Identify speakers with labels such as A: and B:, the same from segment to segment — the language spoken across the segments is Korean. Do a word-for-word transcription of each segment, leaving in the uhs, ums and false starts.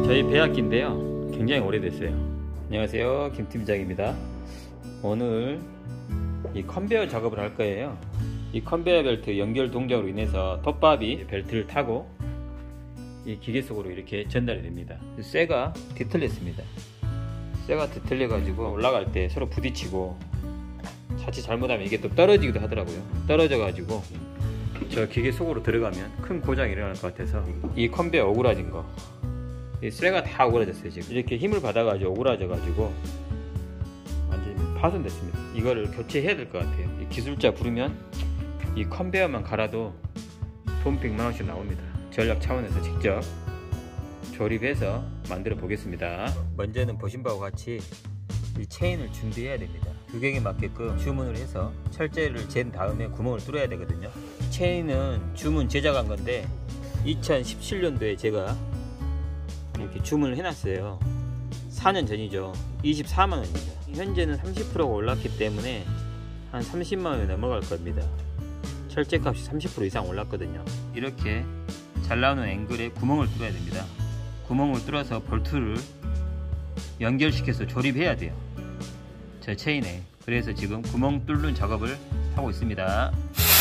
A: 저희 배악기인데요, 굉장히 오래됐어요. 안녕하세요, 김팀장입니다. 오늘 이 컨베어 작업을 할 거예요. 이 컨베어 벨트 연결 동작으로 인해서 톱밥이 벨트를 타고 이 기계 속으로 이렇게 전달이 됩니다. 쇠가 뒤틀렸습니다. 쇠가 뒤틀려 가지고 올라갈 때 서로 부딪히고 자칫 잘못하면 이게 또 떨어지기도 하더라고요. 떨어져 가지고 저 기계 속으로 들어가면 큰 고장이 일어날 것 같아서 이 컨베어 오그라진 거, 이 쇠가 다 오그라졌어요. 지금 이렇게 힘을 받아가지고 오그라져 가지고 완전히 파손됐습니다. 이거를 교체해야 될 것 같아요. 이 기술자 부르면 이 컨베어만 갈아도 돈 백만 원씩 나옵니다. 전략 차원에서 직접 조립해서 만들어 보겠습니다. 먼저는 보신 바와 같이 이 체인을 준비해야 됩니다. 규격에 맞게끔 주문을 해서 철제를 잰 다음에 구멍을 뚫어야 되거든요. 체인은 주문 제작한 건데 이천십칠 년도에 제가 이렇게 주문을 해놨어요. 사 년 전이죠. 이십사만 원입니다. 현재는 삼십 퍼센트가 올랐기 때문에 한 삼십만 원이 넘어갈 겁니다. 철제 값이 삼십 퍼센트 이상 올랐거든요. 이렇게 잘 나오는 앵글에 구멍을 뚫어야 됩니다. 구멍을 뚫어서 볼트를 연결시켜서 조립해야 돼요, 저 체인에. 그래서 지금 구멍 뚫는 작업을 하고 있습니다.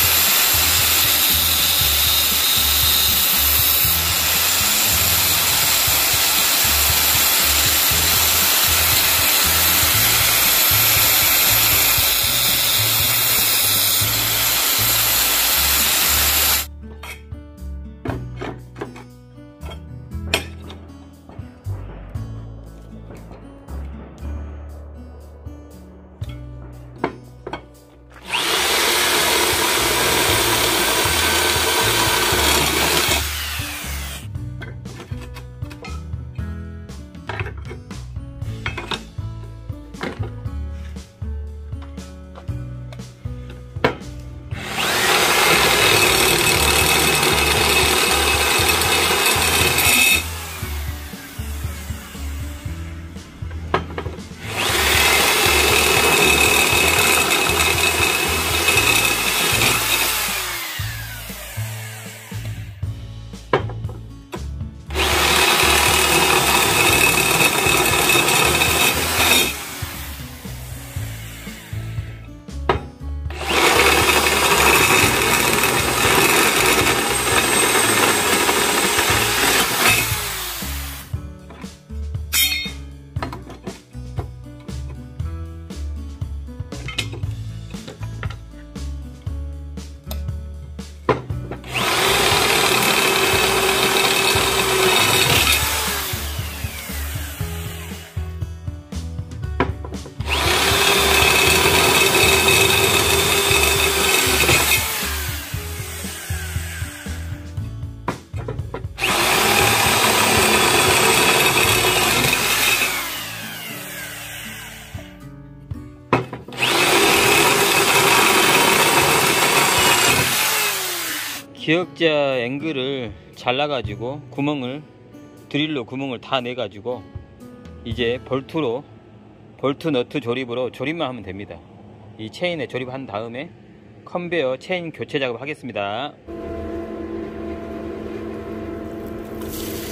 A: 기역자 앵글을 잘라가지고 구멍을 드릴로 구멍을 다 내가지고 이제 볼트로 볼트 너트 조립으로 조립만 하면 됩니다. 이 체인에 조립한 다음에 컨베어 체인 교체 작업 하겠습니다.